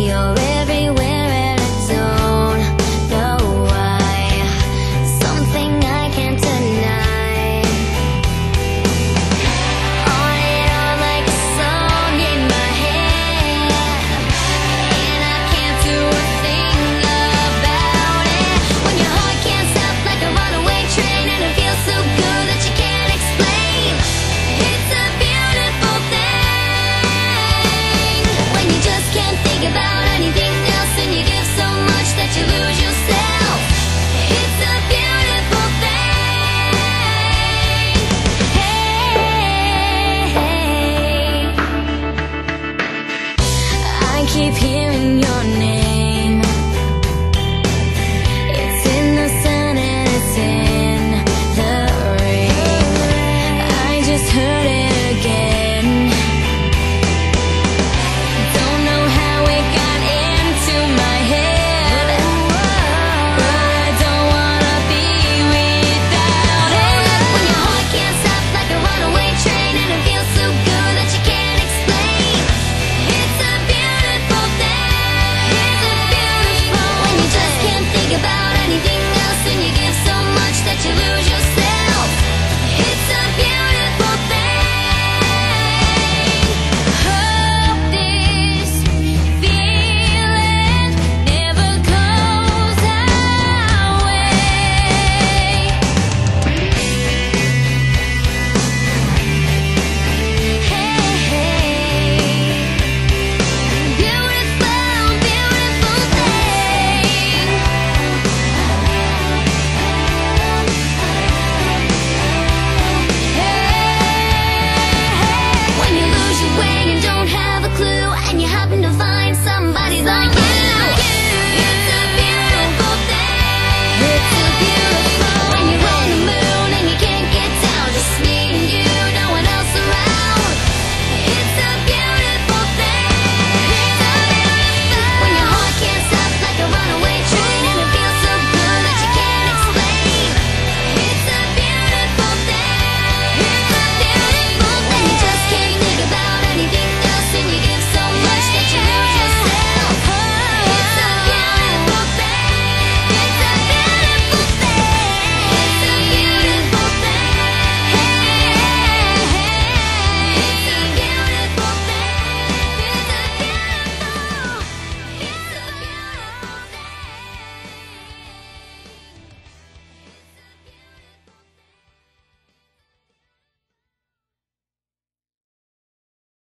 You're everywhere and I don't know why. Something I can't deny. On and on like a song in my head, and I can't do a thing about it. When your heart can't stop like a runaway train, and it feels so good that you can't explain. It's a beautiful thing when you just can't think about anything else, and you give so much that you lose yourself. It's a beautiful thing. Hey, I keep hearing your name. It's in the sun and it's in the rain. I just heard it again. Don't know how it got into my head, but I don't wanna be without it. When your heart can't stop like a runaway train, and it feels so good that you can't explain. It's a beautiful thing. It's a beautiful. When you just can't think about anything else, and you give so much that you lose yourself. It's a beautiful thing. Hope this feeling never goes away. Beautiful, beautiful thing. When you lose your way and don't have a clue, and you happen to find